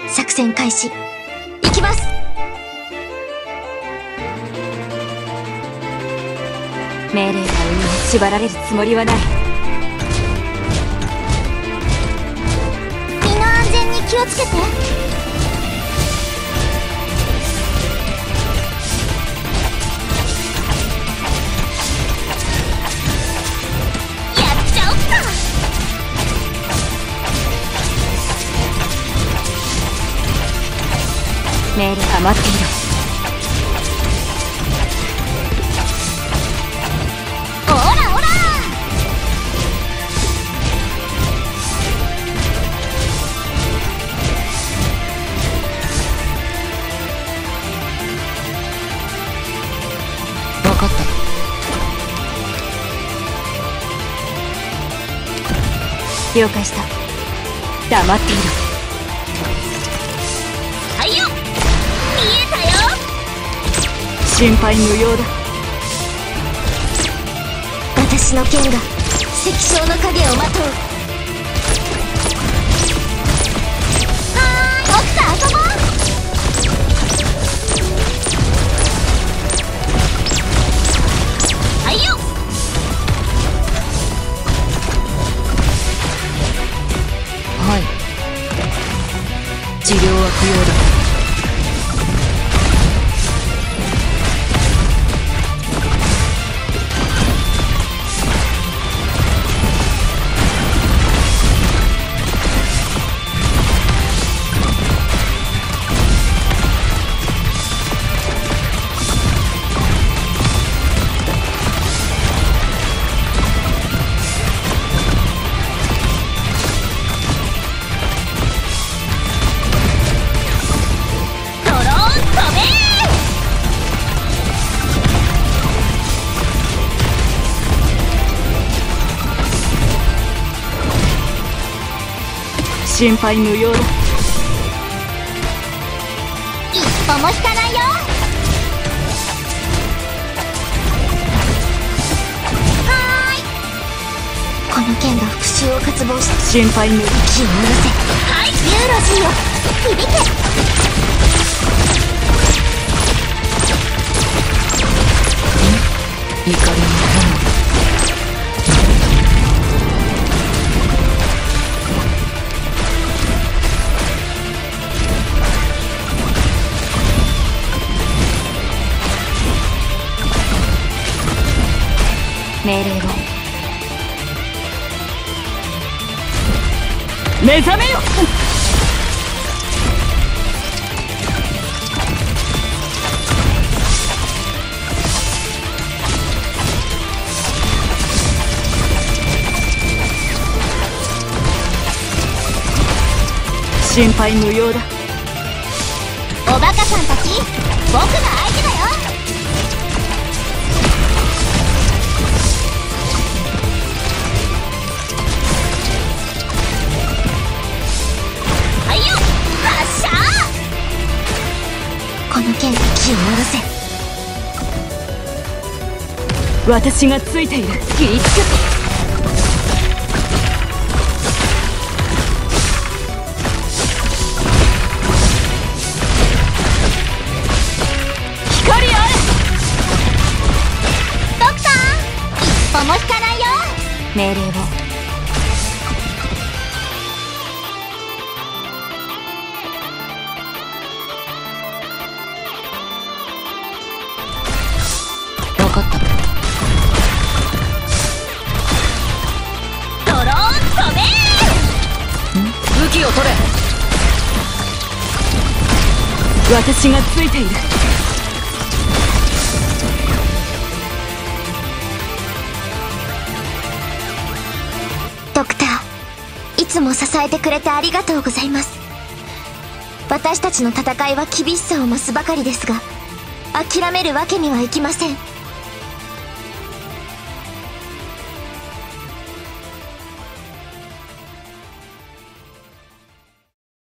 作戦開始。行きます。 命令が上に縛られるつもりはない。 身の安全に気をつけて。 命令が待っている。 オラオラ。 分かった。了解した。黙っている。 はいよ。見えたよ。 心配無用だ。 私の剣が石章の影をまとう。はーい、奥さん遊ぼう。はいよ。 はい。治療は不要だ。心配無用だ。 一歩も引かないよ。はーい。この剣が復讐を渇望し、 心配無用。 息を下ろせ。はい、ユーロジーよ、響け。 怒りの炎。命令を。目覚めよ。心配無用だ。 おバカさんたち、僕が相手だよ。この剣で気を下ろせ。 私がついている。気ぃつけて。光あれ。 ドクター、一歩も引かないよ。 命令を。分かった。 ドローン飛べ。 武器を取れ。私がついている。 ドクター、いつも支えてくれてありがとうございます。私たちの戦いは厳しさを増すばかりですが、諦めるわけにはいきません。